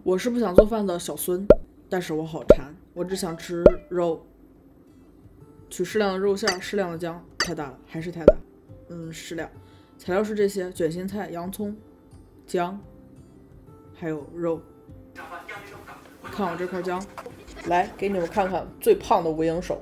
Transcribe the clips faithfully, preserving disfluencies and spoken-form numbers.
我是不想做饭的小孙，但是我好馋，我只想吃肉。取适量的肉馅，适量的姜，太大了，还是太大。嗯，适量。材料是这些：卷心菜、洋葱、姜，还有肉。看我这块姜，来给你们看看最胖的无影手。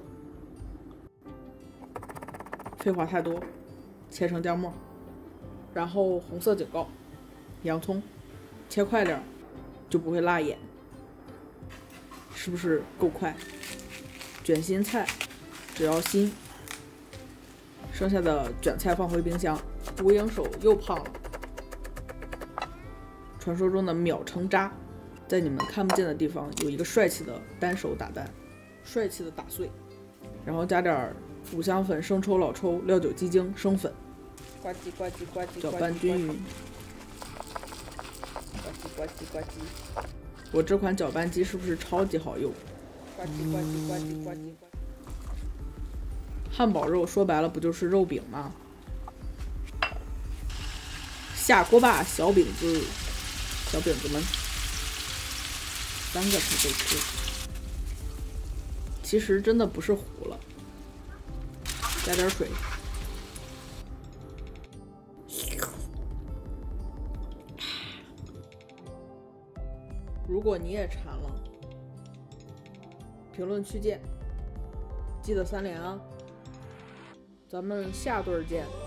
废话太多，切成姜末，然后红色警告，洋葱切快点，就不会辣眼，是不是够快？卷心菜只要心，剩下的卷菜放回冰箱。无影手又胖了，传说中的秒成渣，在你们看不见的地方有一个帅气的单手打蛋，帅气的打碎，然后加点五香粉、生抽、老抽、料酒、鸡精、生粉， 呱唧呱唧呱唧， 搅拌均匀。 呱唧呱唧呱唧， 我这款搅拌机是不是超级好用？ 呱唧呱唧呱唧呱唧呱唧。 汉堡肉说白了不就是肉饼吗？下锅吧，小饼子，小饼子们，三个才够吃。其实真的不是糊了，加点水。如果你也馋了，评论区见，记得三连啊！咱们下顿见。